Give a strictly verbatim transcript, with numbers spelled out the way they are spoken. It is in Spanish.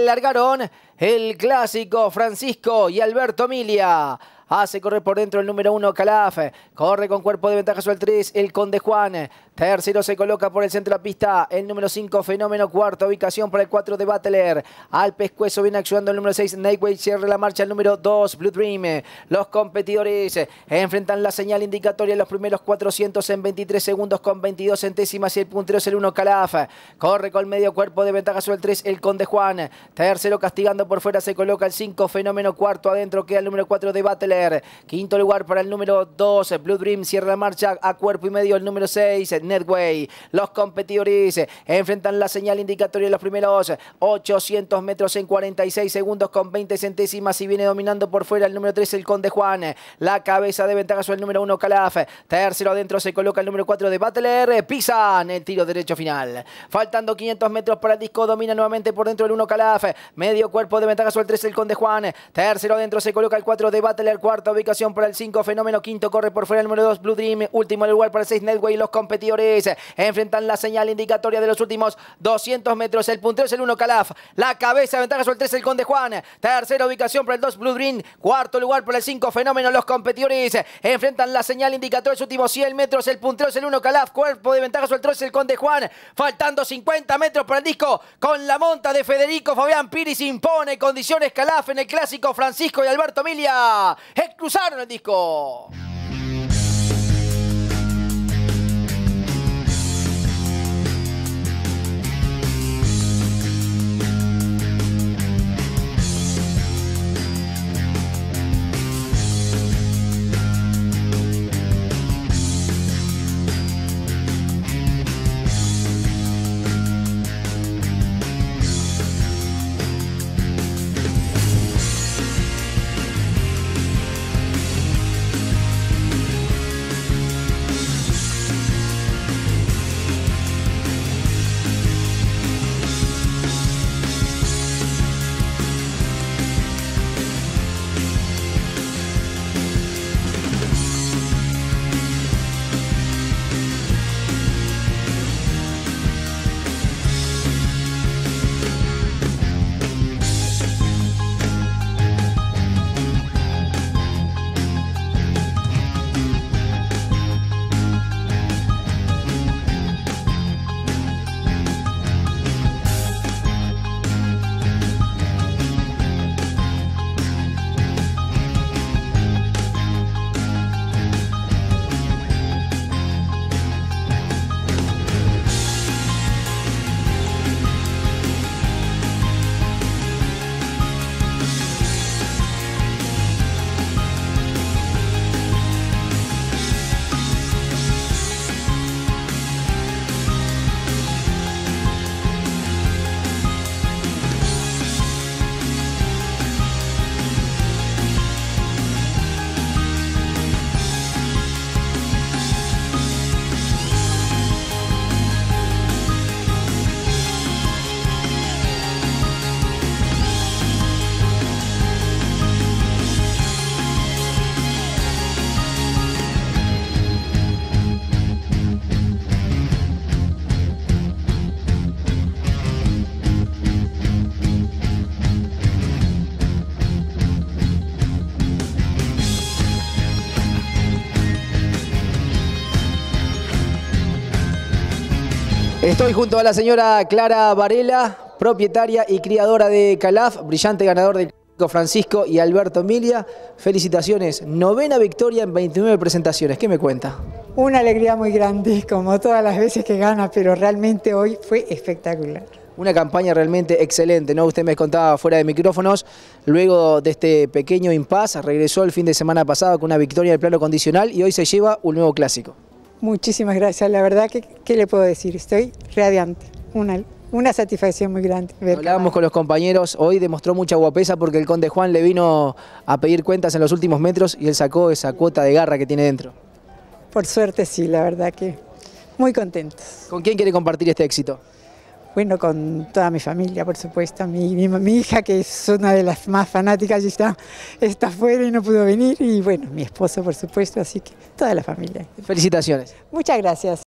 largaron el clásico Francisco y Alberto Milia. Hace correr por dentro el número uno, Calaf. Corre con cuerpo de ventaja sobre el tres, el Conde Juan. Tercero se coloca por el centro de la pista el número cinco, Fenómeno. Cuarta ubicación para el cuatro de Battler. Al pescuezo viene actuando el número seis, Nightway. Cierra la marcha el número dos, Blue Dream. Los competidores enfrentan la señal indicatoria en los primeros cuatrocientos en veintitrés segundos con veintidós centésimas. Y el puntero es el uno, Calaf. Corre con medio cuerpo de ventaja sobre el tres, el Conde Juan. Tercero castigando por fuera se coloca el cinco, Fenómeno. Cuarto adentro queda el número cuatro de Battler. Quinto lugar para el número dos, Blue Dream. Cierra la marcha a cuerpo y medio el número seis, Netway. Los competidores enfrentan la señal indicatoria en los primeros ochocientos metros en cuarenta y seis segundos con veinte centésimas y viene dominando por fuera el número tres, el Conde Juan. La cabeza de ventaja sobre el número uno, Calaf. Tercero adentro se coloca el número cuatro de Battler. Pisan el tiro derecho final. Faltando quinientos metros para el disco. Domina nuevamente por dentro el uno, Calaf. Medio cuerpo de ventaja sobre el tres, el Conde Juan. Tercero adentro se coloca el cuatro de Battler. Cuarta ubicación para el cinco, Fenómeno. Quinto corre por fuera el número dos, Blue Dream. Último lugar para el seis, Netway. Los competidores enfrentan la señal indicatoria de los últimos doscientos metros. El puntero es el uno, Calaf. La cabeza de ventaja sobre el tres, el Conde Juan. Tercera ubicación para el dos, Blue Dream. Cuarto lugar para el cinco, Fenómeno. Los competidores enfrentan la señal indicatoria de los últimos cien metros. El puntero es el uno, Calaf. Cuerpo de ventaja sobre el tres, el Conde Juan. Faltando cincuenta metros para el disco. Con la monta de Federico Fabián Piris impone condiciones Calaf en el clásico Francisco y Alberto Milia. Cruzaron el disco. Estoy junto a la señora Clara Varela, propietaria y criadora de Calaf, brillante ganador del Francisco y Alberto Milia. Felicitaciones, novena victoria en veintinueve presentaciones. ¿Qué me cuenta? Una alegría muy grande, como todas las veces que gana, pero realmente hoy fue espectacular. Una campaña realmente excelente, ¿no? Usted me contaba fuera de micrófonos, luego de este pequeño impasse, regresó el fin de semana pasado con una victoria en el plano condicional y hoy se lleva un nuevo clásico. Muchísimas gracias, la verdad que, ¿qué le puedo decir? Estoy radiante, una, una satisfacción muy grande. Hablábamos con los compañeros, hoy demostró mucha guapesa porque el Conde Juan le vino a pedir cuentas en los últimos metros y él sacó esa cuota de garra que tiene dentro. Por suerte sí, la verdad que muy contentos. ¿Con quién quiere compartir este éxito? Bueno, con toda mi familia, por supuesto. Mi, mi, mi hija, que es una de las más fanáticas, está, está afuera y no pudo venir. Y bueno, mi esposo, por supuesto, así que toda la familia. Felicitaciones. Muchas gracias.